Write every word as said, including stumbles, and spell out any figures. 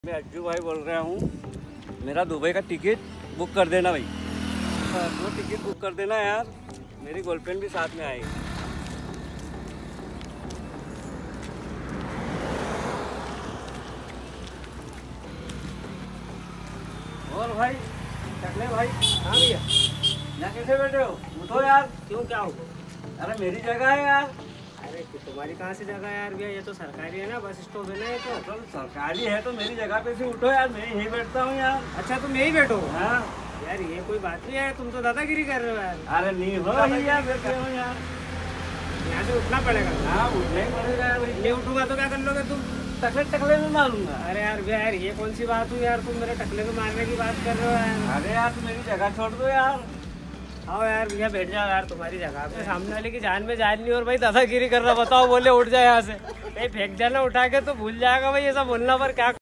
मैं अज्जू भाई बोल रहा हूँ। मेरा दुबई का टिकट बुक कर देना भाई। वो टिकट बुक कर देना यार, मेरी गर्लफ्रेंड भी साथ में आएगी। और भाई टकले भाई। हाँ भैया। यहाँ कैसे बैठे हो? उठो यार। क्यों, क्या हो? अरे मेरी जगह है यार। अरे तुम्हारी कहाँ से जगह है यार भैया? ये तो सरकारी है ना, बस स्टॉप है ना ये तो। तो सरकारी है तो मेरी जगह पे से उठो यार, मैं यहीं बैठता हूँ यार। अच्छा तुम यही बैठो? हाँ यार ये कोई बात नहीं है, तुम तो दादागिरी कर रहे हो यार। अरे नहीं हो रही यार, बैठे हो यार। यहाँ से उठना पड़ेगा। हाँ उठना ही पड़ेगा यार भाई। नहीं उठूंगा तो क्या कर लोगे तुम? टकले टकले में मारूंगा। अरे यार भैया यार ये कौन सी बात हुई यार, तुम मेरे टकले में मारने की बात कर रहे हो यार। अरे यार तू मेरी जगह छोड़ दो यार। आओ यार भैया बैठ जाओ यार, तुम्हारी जगह पे। सामने वाले की जान में जान नहीं और भाई दादागिरी कर रहा, बताओ बोले उठ जाए यहाँ से। कहीं फेंक जाना उठा के तो भूल जाएगा भाई, ऐसा बोलना पर क्या